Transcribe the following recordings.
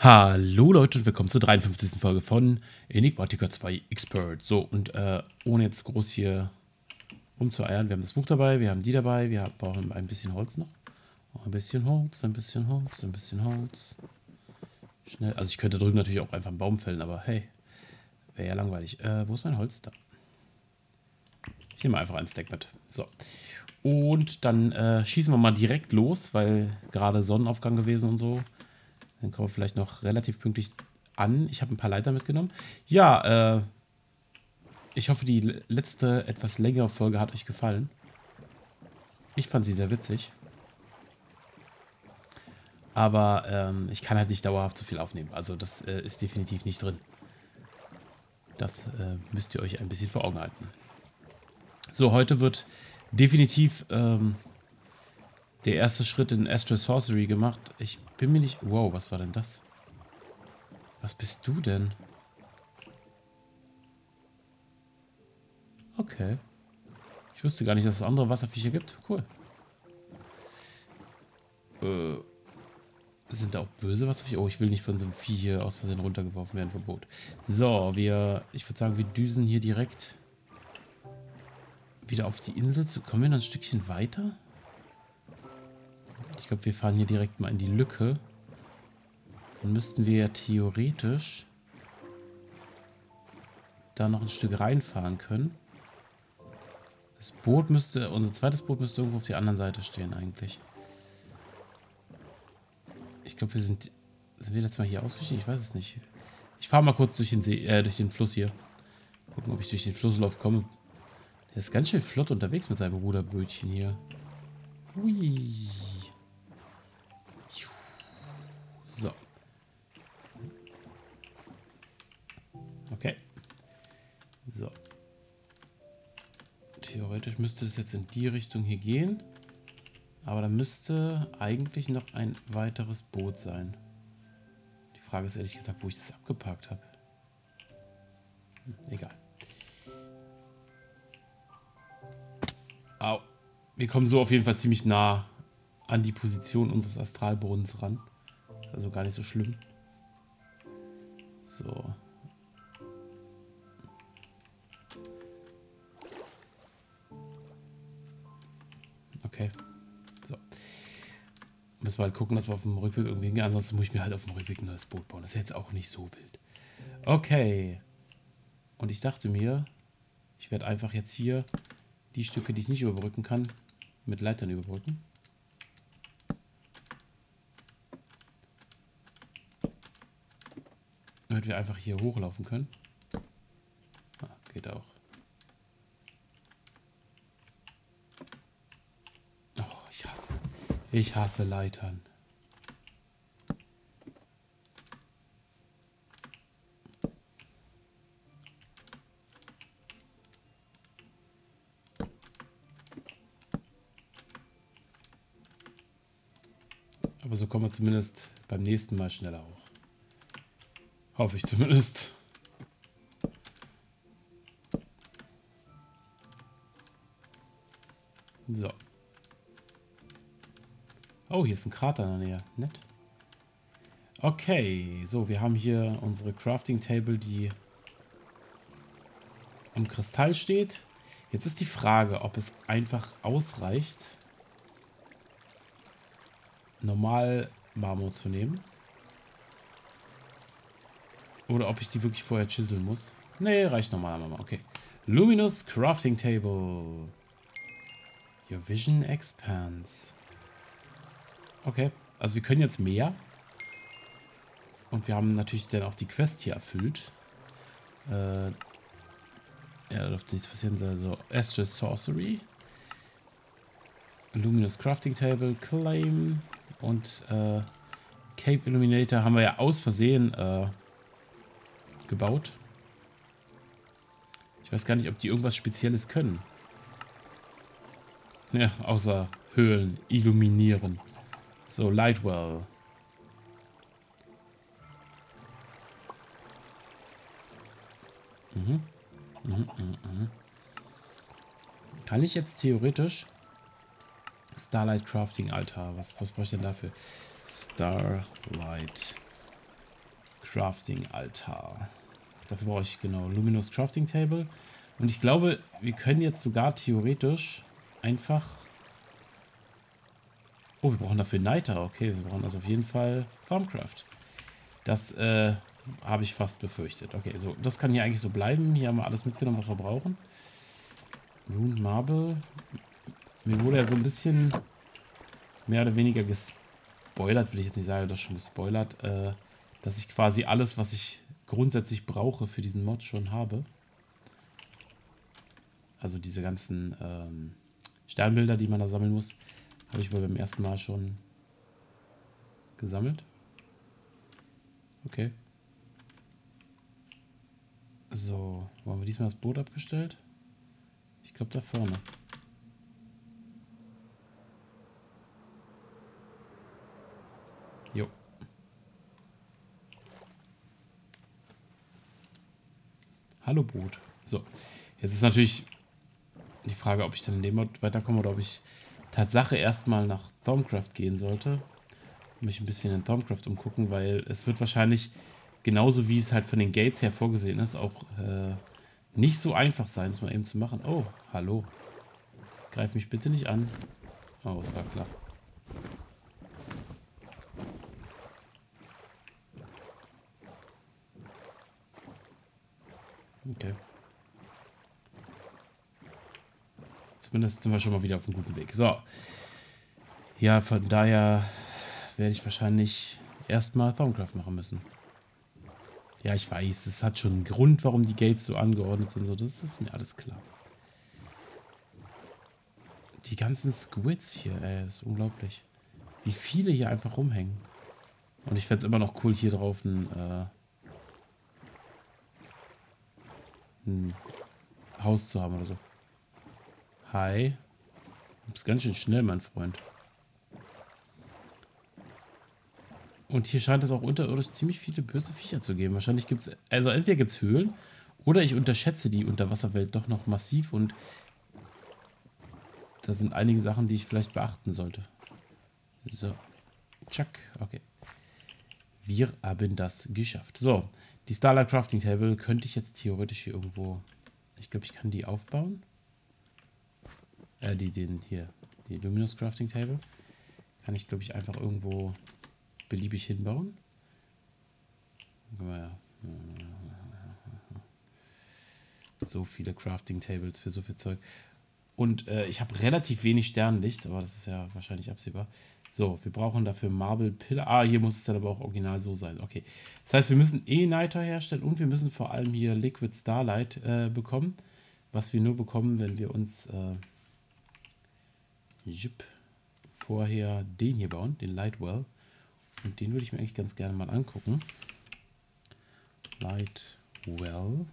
Hallo Leute und willkommen zur 53. Folge von Enigmatica 2 Expert. So, und ohne jetzt groß hier rumzueiern, wir haben das Buch dabei, wir haben die dabei, wir brauchen ein bisschen Holz noch. Ein bisschen Holz, ein bisschen Holz, ein bisschen Holz. Schnell, also ich könnte drüben natürlich auch einfach einen Baum fällen, aber hey, wäre ja langweilig. Wo ist mein Holz? Da. Ich nehme einfach einen Stack mit. So. Und dann schießen wir mal direkt los, weil gerade Sonnenaufgang gewesen und so. Dann kommen wir vielleicht noch relativ pünktlich an. Ich habe ein paar Leiter mitgenommen. Ja, ich hoffe, die letzte, etwas längere Folge hat euch gefallen. Ich fand sie sehr witzig. Aber ich kann halt nicht dauerhaft so viel aufnehmen. Also das ist definitiv nicht drin. Das müsst ihr euch ein bisschen vor Augen halten. So, heute wird definitiv der erste Schritt in Astral Sorcery gemacht. Ich bin mir nicht... Wow, was war denn das? Was bist du denn? Okay. Ich wusste gar nicht, dass es andere Wasserviecher gibt. Cool. Sind da auch böse Wasserviecher? Oh, ich will nicht von so einem Vieh hier aus Versehen runtergeworfen werden. Verbot. So, ich würde sagen, wir düsen hier direkt wieder auf die Insel. Kommen wir noch ein Stückchen weiter? Ich glaube, wir fahren hier direkt mal in die Lücke. Dann müssten wir ja theoretisch da noch ein Stück reinfahren können. Das Boot müsste, unser zweites Boot müsste irgendwo auf der anderen Seite stehen eigentlich. Ich glaube, sind wir jetzt mal hier ausgestiegen? Ich weiß es nicht. Ich fahre mal kurz durch den See, durch den Fluss hier. Gucken, ob ich durch den Flusslauf komme. Der ist ganz schön flott unterwegs mit seinem Ruderbötchen hier. Hui. So. Okay. So. Theoretisch müsste es jetzt in die Richtung hier gehen. Aber da müsste eigentlich noch ein weiteres Boot sein. Die Frage ist ehrlich gesagt, wo ich das abgeparkt habe. Egal. Au. Wir kommen so auf jeden Fall ziemlich nah an die Position unseres Astralbodens ran. Also gar nicht so schlimm. So. Okay. So. Müssen wir halt gucken, dass wir auf dem Rückweg irgendwie hingehen. Ansonsten muss ich mir halt auf dem Rückweg ein neues Boot bauen. Das ist jetzt auch nicht so wild. Okay. Und ich dachte mir, ich werde einfach jetzt hier die Stücke, die ich nicht überbrücken kann, mit Leitern überbrücken. Damit wir einfach hier hochlaufen können. Ah, geht auch. Oh, ich hasse Leitern. Aber so kommen wir zumindest beim nächsten Mal schneller hoch. Hoffe ich zumindest. So. Oh, hier ist ein Krater in der Nähe. Nett. Okay, so, wir haben hier unsere Crafting Table, die am Kristall steht. Jetzt ist die Frage, ob es einfach ausreicht, normal Marmor zu nehmen. Oder ob ich die wirklich vorher chiseln muss. Nee, reicht normal Marmor. Okay. Luminous Crafting Table. Your Vision expands. Okay, also wir können jetzt mehr. Und wir haben natürlich dann auch die Quest hier erfüllt. Ja, da dürfte nichts passieren. Also Astral Sorcery. Luminous Crafting Table. Claim. Und Cave Illuminator haben wir ja aus Versehen gebaut. Ich weiß gar nicht, ob die irgendwas Spezielles können. Ja, außer Höhlen illuminieren. So, Lightwell. Kann ich jetzt theoretisch Starlight Crafting Altar. Was brauche ich denn dafür? Starlight Crafting-Altar. Dafür brauche ich genau Luminous Crafting Table. Und ich glaube, wir können jetzt sogar theoretisch einfach... Oh, wir brauchen dafür Niter. Okay, wir brauchen also auf jeden Fall Thaumcraft. Das habe ich fast befürchtet. Okay, so, das kann hier eigentlich so bleiben. Hier haben wir alles mitgenommen, was wir brauchen. Rune Marble. Mir wurde ja so ein bisschen mehr oder weniger gespoilert, will ich jetzt nicht sagen, das schon gespoilert, dass ich quasi alles, was ich grundsätzlich brauche für diesen Mod schon habe. Also diese ganzen Sternbilder, die man da sammeln muss, habe ich wohl beim ersten Mal schon gesammelt. Okay. So, wo haben wir diesmal das Boot abgestellt? Ich glaube da vorne. Jo. Hallo Boot. So, jetzt ist natürlich die Frage, ob ich dann in dem Mod weiterkomme oder ob ich Tatsache erstmal nach Thaumcraft gehen sollte. Und mich ein bisschen in Thaumcraft umgucken, weil es wird wahrscheinlich, genauso wie es halt von den Gates her vorgesehen ist, auch nicht so einfach sein, es mal eben zu machen. Oh, hallo. Greif mich bitte nicht an. Oh, es war klar. Okay. Zumindest sind wir schon mal wieder auf einem guten Weg. So. Ja, von daher werde ich wahrscheinlich erstmal Thaumcraft machen müssen. Ja, ich weiß, es hat schon einen Grund, warum die Gates so angeordnet sind. So, das ist mir alles klar. Die ganzen Squids hier, ey, das ist unglaublich. Wie viele hier einfach rumhängen. Und ich fände es immer noch cool, hier drauf ein Haus zu haben oder so. Hi. Du bist ganz schön schnell, mein Freund. Und hier scheint es auch unterirdisch ziemlich viele böse Viecher zu geben. Wahrscheinlich gibt es, also entweder gibt es Höhlen oder ich unterschätze die Unterwasserwelt doch noch massiv und da sind einige Sachen, die ich vielleicht beachten sollte. So. Tschack. Okay. Wir haben das geschafft. So. Die Starlight Crafting Table könnte ich jetzt theoretisch hier irgendwo... Ich glaube, ich kann die aufbauen. Die Luminous Crafting Table. Kann ich, glaube ich, einfach irgendwo beliebig hinbauen. So viele Crafting Tables für so viel Zeug. Und ich habe relativ wenig Sternlicht, aber das ist ja wahrscheinlich absehbar. So, wir brauchen dafür Marble Pillar. Ah, hier muss es dann aber auch original so sein. Okay. Das heißt, wir müssen Niter herstellen und wir müssen vor allem hier Liquid Starlight bekommen. Was wir nur bekommen, wenn wir uns vorher den hier bauen, den Lightwell. Und den würde ich mir eigentlich ganz gerne mal angucken. Lightwell.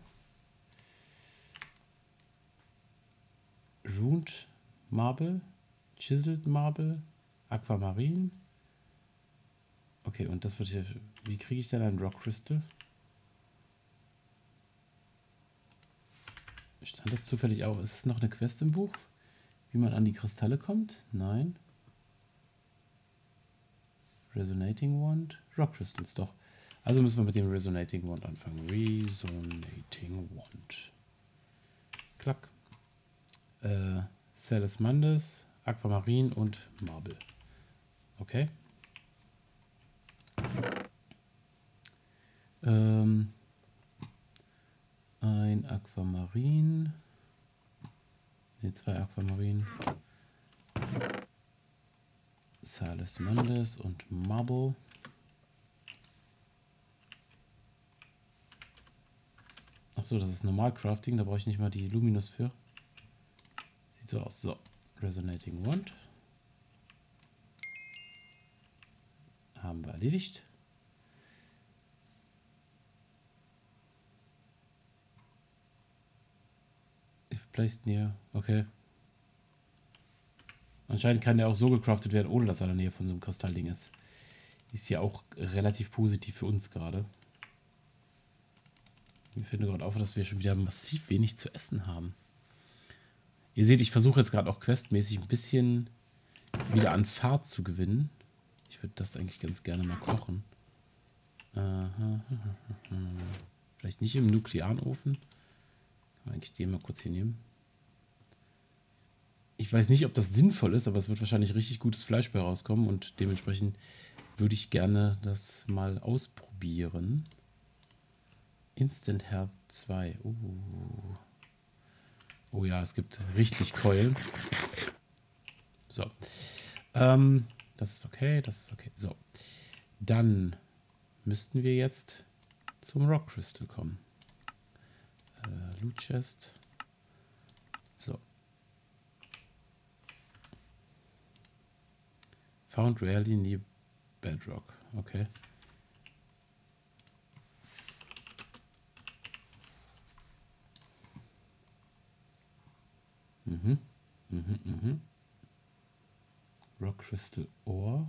Runed Marble, Chiseled Marble, Aquamarin. Okay, und das wird hier... Wie kriege ich denn ein Rock Crystal? Stand das zufällig auch? Ist es noch eine Quest im Buch? Wie man an die Kristalle kommt? Nein. Resonating Wand? Rock Crystals, doch. Also müssen wir mit dem Resonating Wand anfangen. Resonating Wand. Klack. Salasmandes, Aquamarin und Marble. Okay. Ein Aquamarin. Ne, 2 Aquamarin. Salasmandes und Marble. Achso, das ist normal Crafting, da brauche ich nicht mal die Luminous für. Sieht so aus. So, Resonating Wand. Haben wir erledigt. If placed near. Okay. Anscheinend kann der auch so gecraftet werden, ohne dass er in der Nähe von so einem Kristallding ist. Ist ja auch relativ positiv für uns gerade. Mir fällt gerade auf, dass wir schon wieder massiv wenig zu essen haben. Ihr seht, ich versuche jetzt gerade auch questmäßig ein bisschen wieder an Fahrt zu gewinnen. Ich würde das eigentlich ganz gerne mal kochen. Aha. Vielleicht nicht im nuklearen Ofen. Kann man eigentlich den mal kurz hier nehmen. Ich weiß nicht, ob das sinnvoll ist, aber es wird wahrscheinlich richtig gutes Fleisch bei rauskommen und dementsprechend würde ich gerne das mal ausprobieren. Instant Health 2. Oh ja, es gibt richtig Keulen. So. Das ist okay, das ist okay. So. Dann müssten wir jetzt zum Rock Crystal kommen. Loot Chest. So. Found rarely near Bedrock. Okay. Rock Crystal Ore.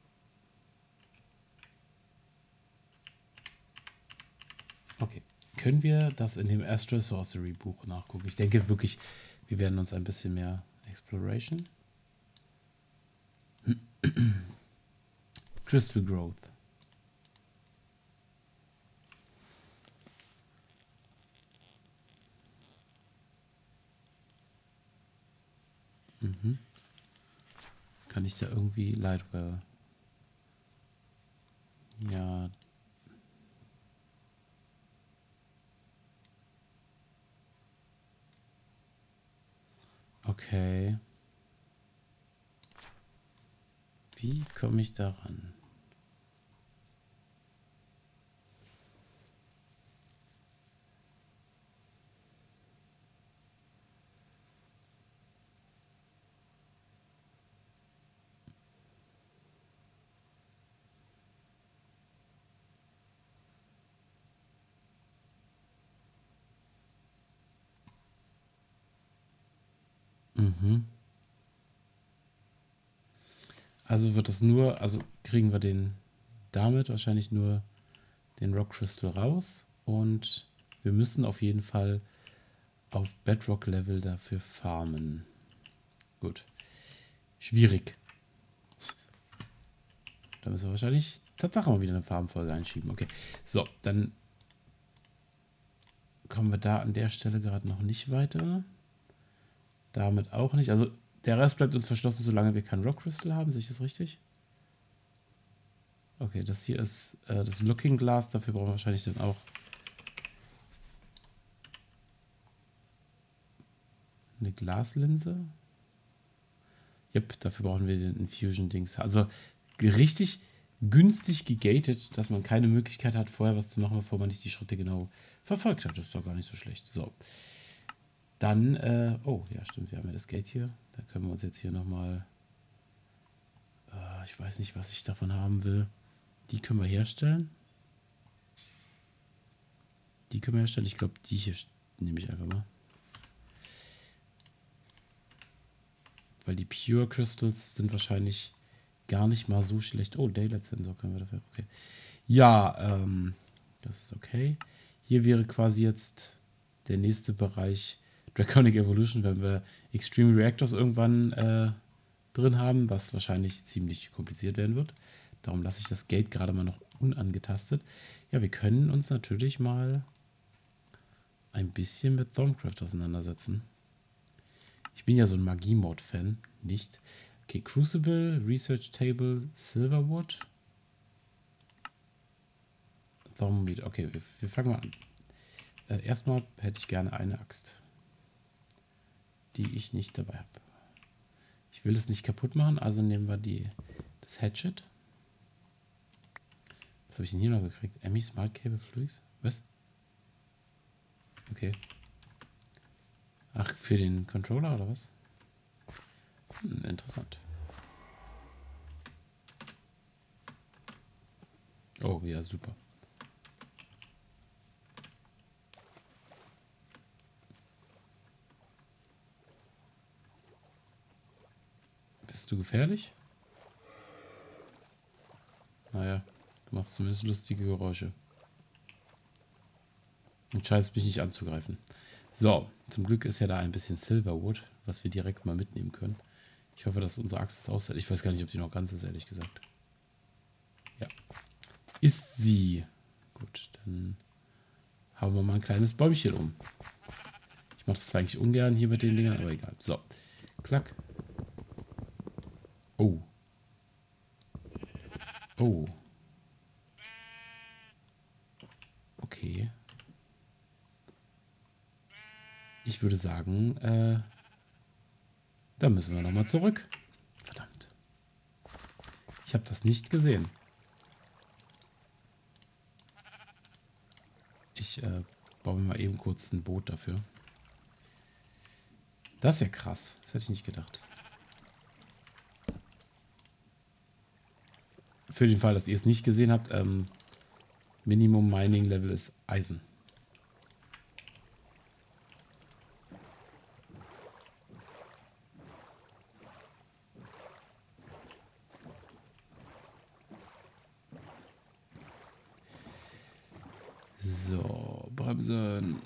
Okay. Können wir das in dem Astral Sorcery Buch nachgucken? Ich denke wirklich, wir werden uns ein bisschen mehr Exploration. Crystal Growth. Kann ich da irgendwie Lightwell? Ja. Okay. Wie komme ich daran? Also wird das nur, also kriegen wir den damit wahrscheinlich nur den Rock Crystal raus und wir müssen auf jeden Fall auf Bedrock Level dafür farmen. Gut. Schwierig. Da müssen wir wahrscheinlich Tatsache mal wieder eine Farmfolge einschieben. Okay. So, dann kommen wir da an der Stelle gerade noch nicht weiter. Damit auch nicht. Also der Rest bleibt uns verschlossen, solange wir kein Rock Crystal haben. Sehe ich das richtig? Okay, das hier ist das Looking Glass. Dafür brauchen wir wahrscheinlich dann auch eine Glaslinse. Yep, dafür brauchen wir den Infusion-Dings. Also richtig günstig gegatet, dass man keine Möglichkeit hat, vorher was zu machen, bevor man nicht die Schritte genau verfolgt hat. Das ist doch gar nicht so schlecht. So. Dann, oh, ja, stimmt, wir haben ja das Gate hier. Da können wir uns jetzt hier nochmal, ich weiß nicht, was ich davon haben will. Die können wir herstellen. Die können wir herstellen. Ich glaube, die hier nehme ich einfach mal. Weil die Pure Crystals sind wahrscheinlich gar nicht mal so schlecht. Oh, Daylight Sensor können wir dafür. Okay. Ja, das ist okay. Hier wäre quasi jetzt der nächste Bereich Draconic Evolution, wenn wir Extreme Reactors irgendwann drin haben, was wahrscheinlich ziemlich kompliziert werden wird. Darum lasse ich das Gate gerade mal noch unangetastet. Ja, wir können uns natürlich mal ein bisschen mit Thaumcraft auseinandersetzen. Ich bin ja so ein Magie-Mode-Fan, nicht? Okay, Crucible, Research Table, Silverwood. Thermometer. Okay, wir fangen mal an. Erstmal hätte ich gerne eine Axt, die ich nicht dabei habe. Ich will es nicht kaputt machen, also nehmen wir das Hatchet. Was habe ich denn hier noch gekriegt? Emmy Smart Cable Fluix? Was? Okay. Ach, für den Controller oder was? Interessant. Oh, ja, super. Bist du gefährlich? Naja, du machst zumindest lustige Geräusche. Und scheinst mich nicht anzugreifen. So, zum Glück ist ja da ein bisschen Silverwood, was wir direkt mal mitnehmen können. Ich hoffe, dass unsere Axt es aushält. Ich weiß gar nicht, ob die noch ganz ist, ehrlich gesagt. Ja. Ist sie. Gut, dann hauen wir mal ein kleines Bäumchen um. Ich mache das zwar eigentlich ungern hier mit den Dingern, aber egal. So, klack. Oh. Oh. Okay. Ich würde sagen, da müssen wir nochmal zurück. Verdammt. Ich habe das nicht gesehen. Ich baue mir mal eben kurz ein Boot dafür. Das ist ja krass. Das hätte ich nicht gedacht. Für den Fall, dass ihr es nicht gesehen habt, Minimum Mining Level ist Eisen. So, bremsen.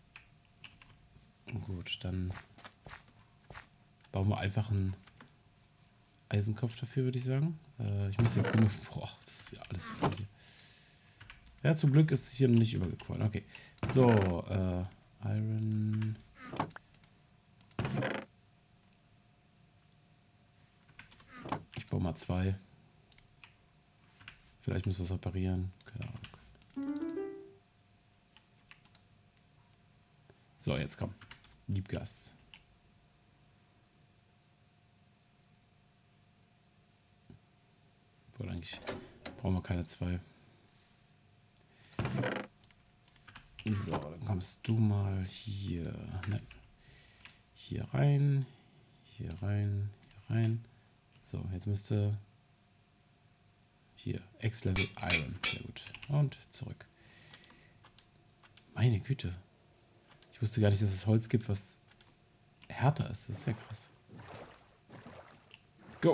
Gut, dann bauen wir einfach einen Eisenkopf dafür, würde ich sagen. Ich muss jetzt genug... Boah, das ist ja alles voll hier. Ja, zum Glück ist es hier noch nicht übergequollen. Okay. So, Iron. Ich baue mal 2. Vielleicht müssen wir es reparieren. Keine Ahnung. So, jetzt komm. Liebgas. Obwohl, eigentlich brauchen wir keine 2. So, dann kommst du mal hier. Nein. Hier rein. Hier rein. Hier rein. So, jetzt müsste... Hier, X-Level Iron. Sehr gut. Und zurück. Meine Güte. Ich wusste gar nicht, dass es Holz gibt, was härter ist. Das ist ja krass. Go!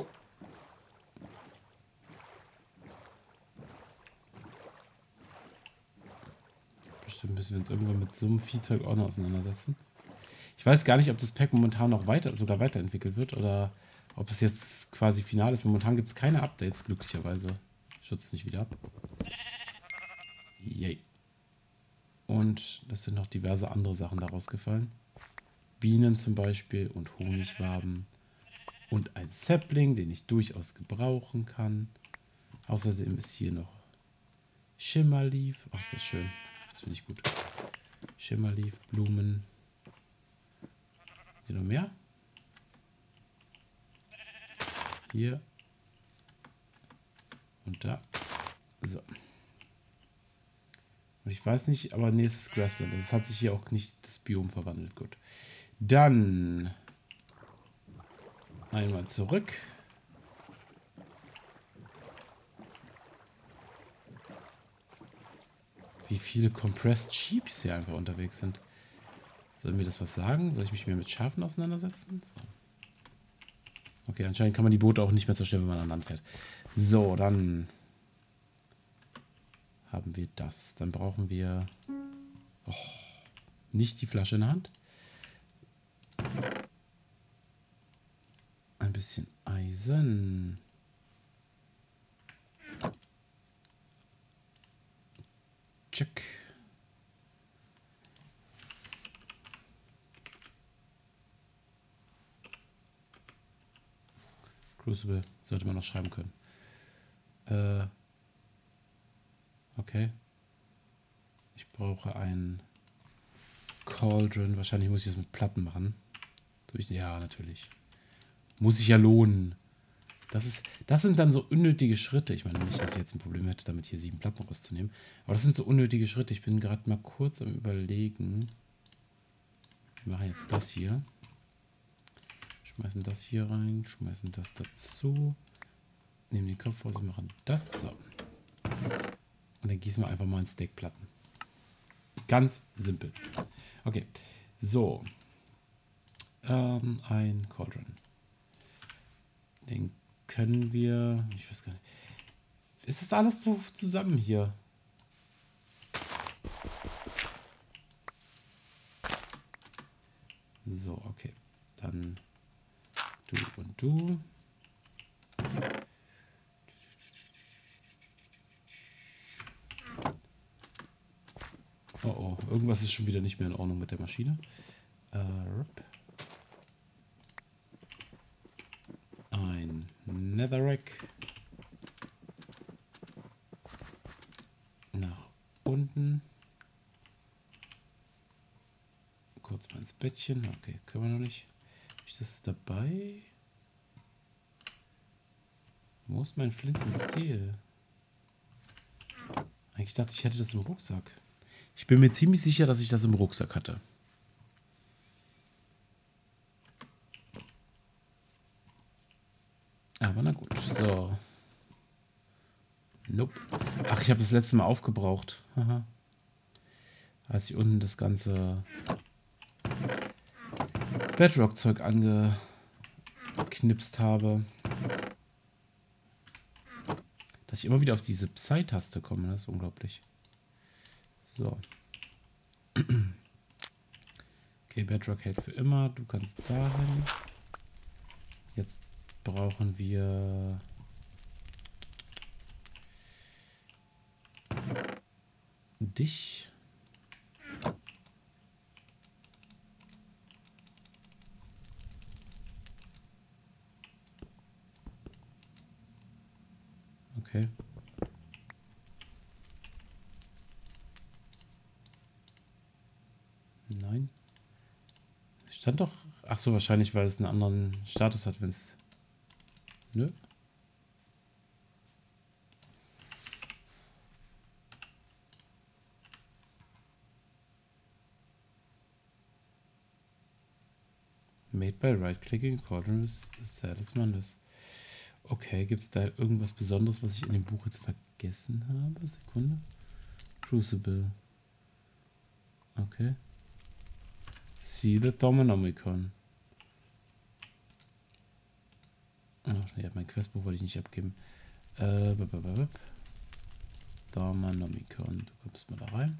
Bestimmt müssen wir uns irgendwann mit so einem Viehzeug auch noch auseinandersetzen. Ich weiß gar nicht, ob das Pack momentan noch sogar weiterentwickelt wird oder ob es jetzt quasi final ist. Momentan gibt es keine Updates, glücklicherweise. Schützt nicht wieder ab. Yay. Und es sind noch diverse andere Sachen daraus gefallen. Bienen zum Beispiel und Honigwaben. Und ein Sapling, den ich durchaus gebrauchen kann. Außerdem ist hier noch Shimmerleaf. Ach, ist das schön. Das finde ich gut. Shimmerleaf, Blumen. Sind noch mehr? Hier. Und da. So. Und ich weiß nicht, aber nee, es ist Grassland. Das hat sich hier auch nicht das Biom verwandelt. Gut. Dann einmal zurück. Wie viele Compressed Sheeps hier einfach unterwegs sind. Soll mir das was sagen? Soll ich mich mehr mit Schafen auseinandersetzen? So. Okay, anscheinend kann man die Boote auch nicht mehr zerstören, wenn man an Land fährt. So, dann haben wir das. Dann brauchen wir nicht die Flasche in der Hand. Ein bisschen Eisen. Check. Crucible sollte man noch schreiben können. Okay. Ich brauche ein Cauldron. Wahrscheinlich muss ich das mit Platten machen. Ja, natürlich. Muss sich ja lohnen. Das sind dann so unnötige Schritte. Ich meine nicht, dass ich jetzt ein Problem hätte, damit hier 7 Platten rauszunehmen. Aber das sind so unnötige Schritte. Ich bin gerade mal kurz am Überlegen. Wir machen jetzt das hier. Schmeißen das hier rein. Schmeißen das dazu. Nehmen den Kopf raus und machen das. So. Und dann gießen wir einfach mal ein Steak Platten. Ganz simpel. Okay. So. Ein Cauldron. Den können wir... Ich weiß gar nicht. Ist das alles so zusammen hier? So, okay. Dann du und du. Oh oh, irgendwas ist schon wieder nicht mehr in Ordnung mit der Maschine. Ein Netherrack. Nach unten. Kurz mal ins Bettchen. Okay, können wir noch nicht. Ist das dabei? Wo ist mein Flint und Steel? Eigentlich dachte ich, hätte das im Rucksack. Ich bin mir ziemlich sicher, dass ich das im Rucksack hatte. Aber na gut. So. Nope. Ach, ich habe das letzte Mal aufgebraucht. Haha. Als ich unten das ganze Bedrock-Zeug angeknipst habe. Dass ich immer wieder auf diese Psi-Taste komme, das ist unglaublich. So. Okay, Bedrock hält für immer. Du kannst dahin. Jetzt brauchen wir dich. Okay. Nein. Stand doch. Ach so, wahrscheinlich, weil es einen anderen Status hat, wenn es. Nö. Made by right-clicking according to Salesman. Okay, gibt es da irgendwas Besonderes, was ich in dem Buch jetzt vergessen habe? Sekunde. Crucible. Okay. See the Dominomicon. Ach, ja, mein Questbuch wollte ich nicht abgeben. Dominomicon. Du kommst mal da rein.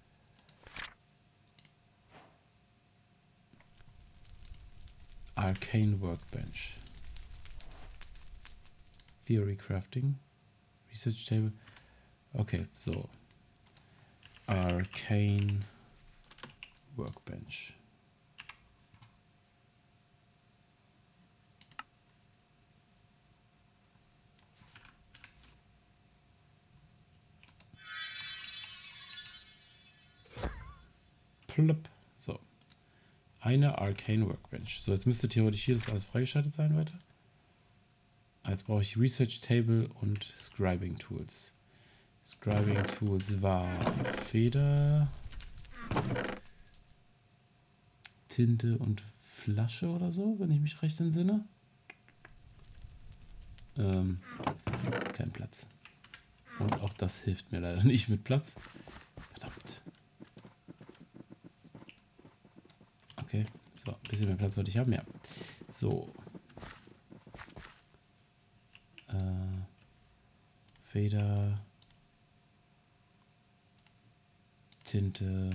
Arcane Workbench. Theory Crafting. Research Table. Okay, so. Arcane Workbench. Plupp. So. Eine Arcane Workbench. So, jetzt müsste theoretisch hier das alles freigeschaltet sein weiter. Jetzt brauche ich Research Table und Scribing Tools. Scribing Tools war Feder, Tinte und Flasche oder so, wenn ich mich recht entsinne. Kein Platz. Und auch das hilft mir leider nicht mit Platz. Verdammt. Okay, so, ein bisschen mehr Platz sollte ich haben, ja. So. Feder, Tinte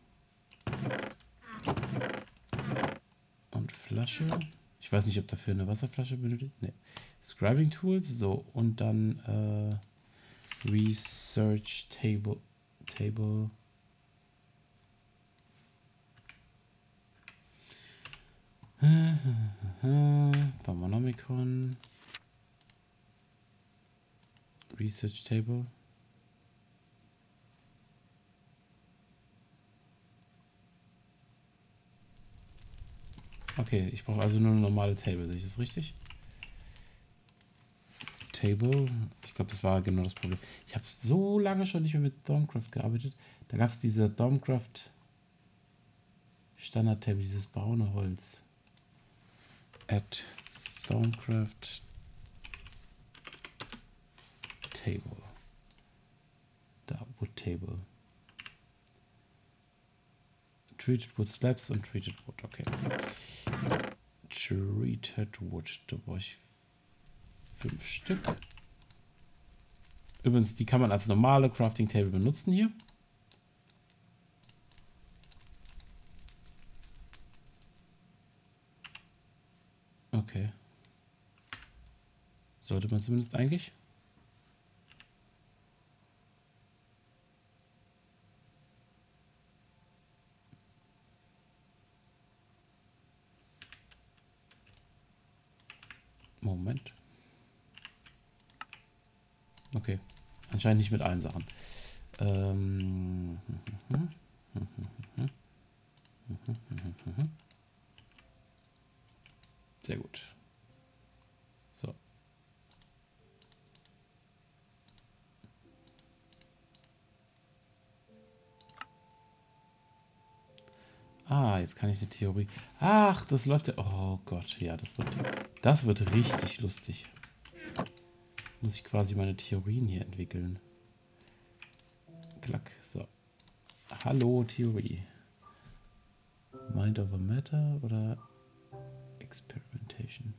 und Flasche. Ich weiß nicht, ob dafür eine Wasserflasche benötigt. Nee. Scribing Tools, so, und dann Research Table. Dominomicon. Research Table. Okay, ich brauche also nur eine normale Table, sehe ich das richtig? Table, ich glaube, das war genau das Problem. Ich habe so lange schon nicht mehr mit Thaumcraft gearbeitet. Da gab es diese Thaumcraft Standard Table, dieses braune Holz. Add Thaumcraft Table. Da, Wood Table. Treated Wood Slabs und Treated Wood, okay. Treated Wood, da brauche ich 5 Stück. Übrigens, die kann man als normale Crafting Table benutzen hier. Okay. Sollte man zumindest eigentlich. Moment. Okay. Anscheinend nicht mit allen Sachen. Sehr gut. So. Ah, jetzt kann ich eine Theorie. Ach, das läuft ja. Oh Gott, ja, das wird richtig lustig. Muss ich quasi meine Theorien hier entwickeln. Klack, so. Hallo, Theorie. Mind over Matter oder Experimentation?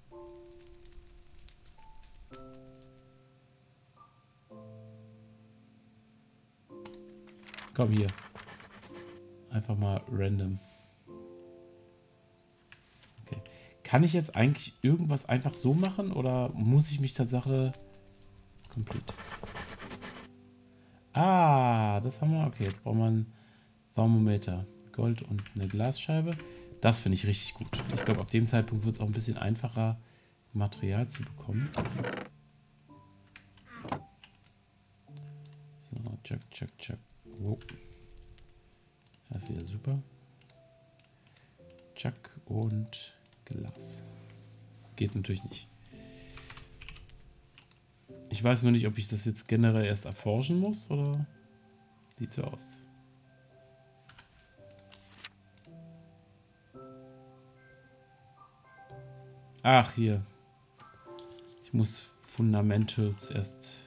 Komm hier. Einfach mal random. Okay. Kann ich jetzt eigentlich irgendwas einfach so machen oder muss ich mich Tatsache komplett? Ah, das haben wir. Okay, jetzt braucht man einen Thermometer. Gold und eine Glasscheibe. Das finde ich richtig gut. Ich glaube, ab dem Zeitpunkt wird es auch ein bisschen einfacher, Material zu bekommen. So, check. Wow. Das ist wieder super. Chuck und Glas. Geht natürlich nicht. Ich weiß nur nicht, ob ich das jetzt generell erst erforschen muss, oder sieht so aus. Ach, hier. Ich muss Fundamentals erst...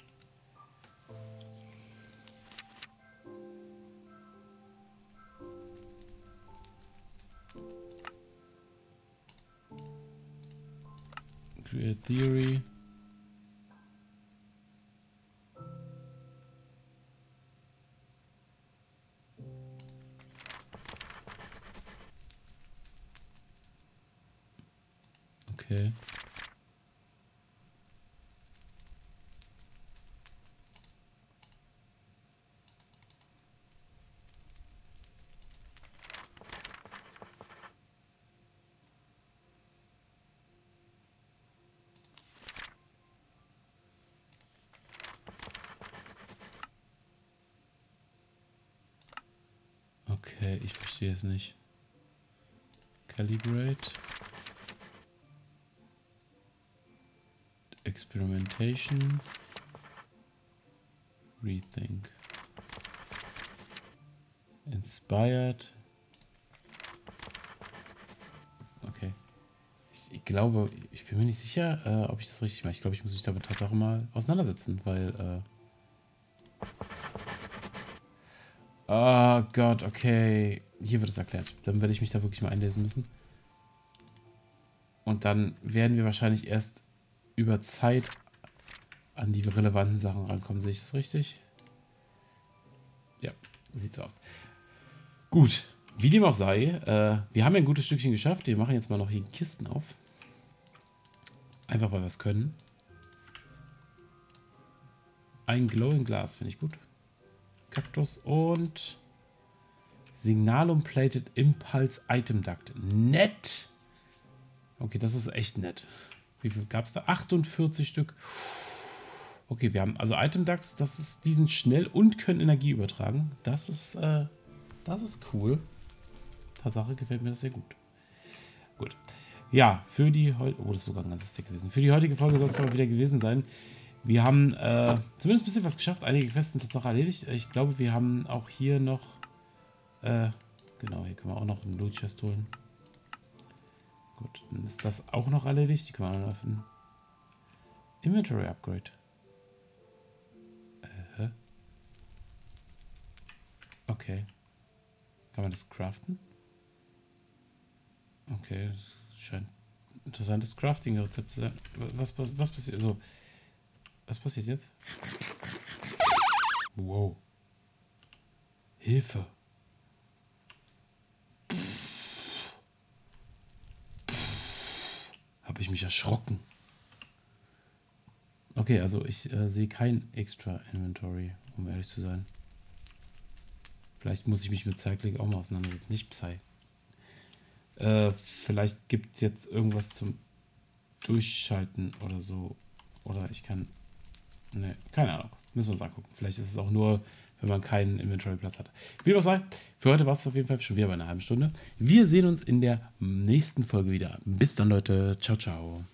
Create Theory. Okay. Okay, ich verstehe es nicht. Calibrate. Experimentation. Rethink. Inspired. Okay. Ich glaube, ich bin mir nicht sicher, ob ich das richtig mache. Ich glaube, ich muss mich damit tatsächlich mal auseinandersetzen, weil... Oh Gott, okay. Hier wird es erklärt. Dann werde ich mich da wirklich mal einlesen müssen. Und dann werden wir wahrscheinlich erst über Zeit an die relevanten Sachen rankommen. Sehe ich das richtig? Ja, sieht so aus. Gut, wie dem auch sei, wir haben ja ein gutes Stückchen geschafft. Wir machen jetzt mal noch hier Kisten auf. Einfach weil wir es können. Ein Glowing Glas finde ich gut. Kaktus und Signalum Plated Impulse Item Duct. Nett! Okay, das ist echt nett. Wie viel gab es da? 48 Stück. Okay, wir haben also Item Ducts, die sind schnell und können Energie übertragen. Das ist cool. Tatsache gefällt mir das sehr gut. Gut. Ja, für die heute. Oh, das ist sogar ein ganzes Deck gewesen. Für die heutige Folge soll es aber wieder gewesen sein. Wir haben zumindest ein bisschen was geschafft. Einige Quests sind tatsächlich erledigt. Ich glaube, wir haben auch hier noch. Genau, hier können wir auch noch einen Loot Chest holen. Gut, dann ist das auch noch erledigt. Die können wir noch öffnen. Inventory Upgrade. Okay. Kann man das craften? Okay, das scheint ein interessantes Crafting-Rezept zu sein. Was passiert? So. Was passiert jetzt? Wow. Hilfe. Habe ich mich erschrocken. Okay, also ich sehe kein extra Inventory, um ehrlich zu sein. Vielleicht muss ich mich mit Cycling auch mal auseinandersetzen. Nicht Psy. Vielleicht gibt es jetzt irgendwas zum durchschalten oder so. Oder ich kann... Ne, keine Ahnung. Müssen wir uns angucken. Vielleicht ist es auch nur, wenn man keinen Inventory-Platz hat. Wie auch sei, für heute war es auf jeden Fall schon wieder bei einer halben Stunde. Wir sehen uns in der nächsten Folge wieder. Bis dann, Leute. Ciao, ciao.